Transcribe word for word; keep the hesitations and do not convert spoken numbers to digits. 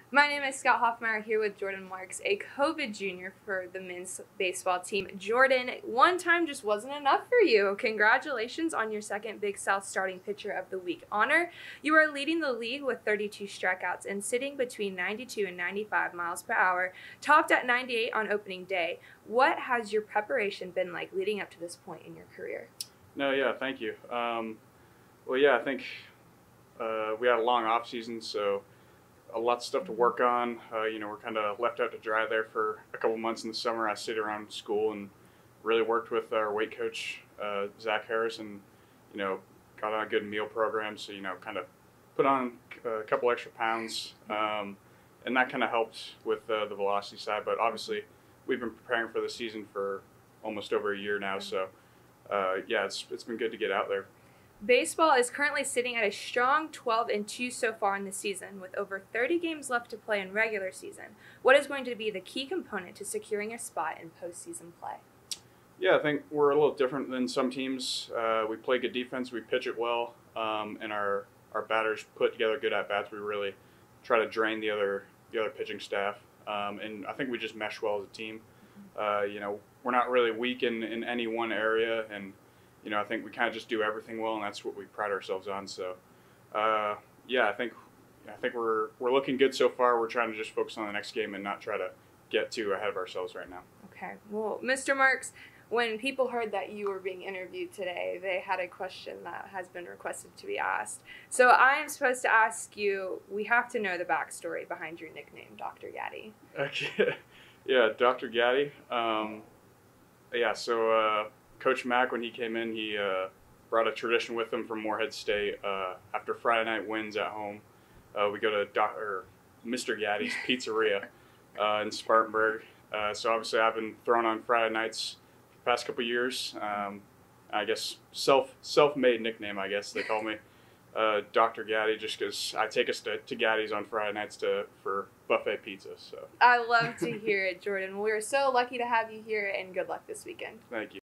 My name is Scott Hoffmeyer here with Jordan Marks, a COVID junior for the men's baseball team. Jordan, one time just wasn't enough for you. Congratulations on your second Big South Starting Pitcher of the Week honor. You are leading the league with thirty-two strikeouts and sitting between ninety-two and ninety-five miles per hour, topped at ninety-eight on opening day. What has your preparation been like leading up to this point in your career? No, yeah, thank you. Um, well, yeah, I think uh, we had a long off season, so a lot of stuff to work on. Uh, you know, we're kind of left out to dry there for a couple months in the summer. I stayed around school and really worked with our weight coach, uh, Zach Harris, and, you know, got on a good meal program. So, you know, kind of put on a couple extra pounds. Um, and that kind of helped with uh, the velocity side. But obviously, we've been preparing for the season for almost over a year now. So, uh, yeah, it's it's been good to get out there. Baseball is currently sitting at a strong twelve and two so far in the season, with over thirty games left to play in regular season. What is going to be the key component to securing a spot in postseason play? Yeah, I think we're a little different than some teams. Uh, we play good defense, we pitch it well, um, and our, our batters put together good at bats. We really try to drain the other the other pitching staff, um, and I think we just mesh well as a team. Uh, you know, we're not really weak in, in any one area, and you know, I think we kind of just do everything well, and that's what we pride ourselves on. So, uh, yeah, I think I think we're we're looking good so far. We're trying to just focus on the next game and not try to get too ahead of ourselves right now. Okay. Well, Mister Marks, when people heard that you were being interviewed today, they had a question that has been requested to be asked. So I am supposed to ask you, we have to know the backstory behind your nickname, Doctor Gaddy. Okay. Yeah, Doctor Gaddy. Um, yeah, so uh, Coach Mack, when he came in, he uh, brought a tradition with him from Morehead State. Uh, after Friday night wins at home, uh, we go to Doc- or Mister Gaddy's Pizzeria uh, in Spartanburg. Uh, so obviously I've been thrown on Friday nights the past couple years. Um, I guess self, self-made nickname, I guess they call me. Uh, Doctor Gaddy, just because I take us to, to Gaddy's on Friday nights to for buffet pizza. So I love to hear it, Jordan. We're so lucky to have you here, and good luck this weekend. thank you.